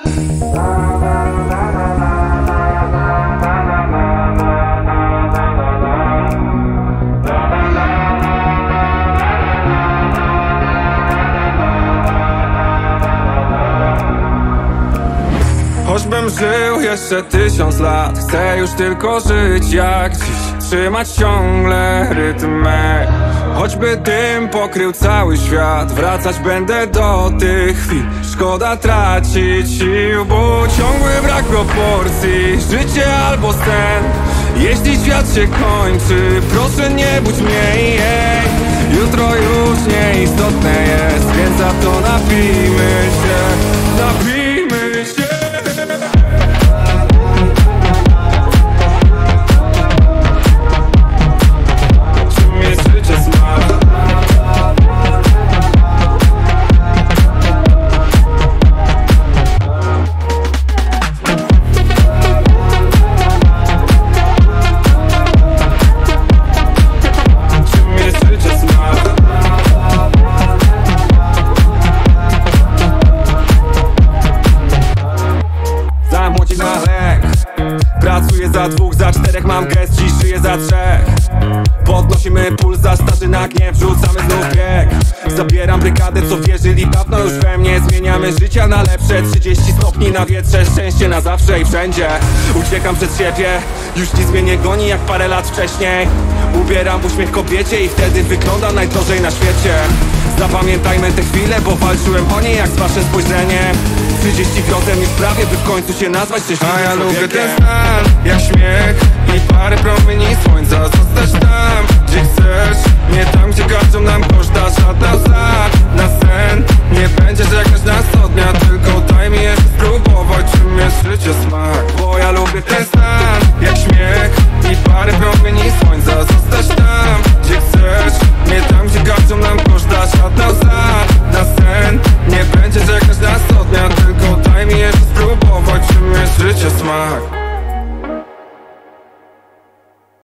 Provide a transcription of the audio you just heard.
Choćbym żył jeszcze 1000 lat, chcę już tylko żyć jak dziś, trzymać ciągle rytm mej. Choćby dym pokrył cały świat, wracać będę do tych chwil. Szkoda tracić sił, bo ciągły brak proporcji. Życie albo sen, jeśli świat się kończy, proszę nie budź mnie, jej. Jutro już nieistotne jest, więc za to napijmy się, napijmy się. Pracuję za 2, za 4, mam gest, dziś żyję za 3. Podnosimy puls, za starzy na gniew, rzucamy znów bieg. Zabieram brygadę, co wierzyli dawno już we mnie. Zmieniamy życia na lepsze, 30 stopni na wietrze. Szczęście na zawsze i wszędzie. Uciekam przed siebie, już nic mnie nie goni jak parę lat wcześniej. Ubieram uśmiech kobiecie i wtedy wyglądam najdrożej na świecie. Zapamiętajmy te chwile, bo walczyłem o nie jak z waszym spojrzeniem. 30 grotem już prawie, by w końcu się nazwać szczęśliwym człowiekiem. A ja lubię ten stan, jak śmiech i parę promieni słońca. Zostać tam, gdzie chcesz, nie tam, gdzie każą nam koszta. Żadna łza na sen, nie będzie żegnać nas co dnia. Tylko daj mi jeszcze spróbować, czym jest życie smak. Bo ja lubię ten stan, jak śmiech i parę promieni słońca. Zostać tam, gdzie chcesz, nie tam, gdzie każą nam koszta. Żadna łza na sen, nie będzie żegnać nas co dnia. Tylko daj mi jeszcze spróbować, czym jest życie smak.